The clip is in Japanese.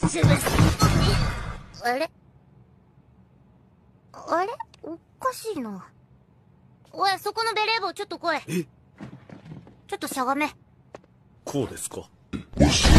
すぐあれあれおかしいな。おい、そこのベレー帽ちょっと来い。 え、 ちょっとしゃがめ。 こうですか。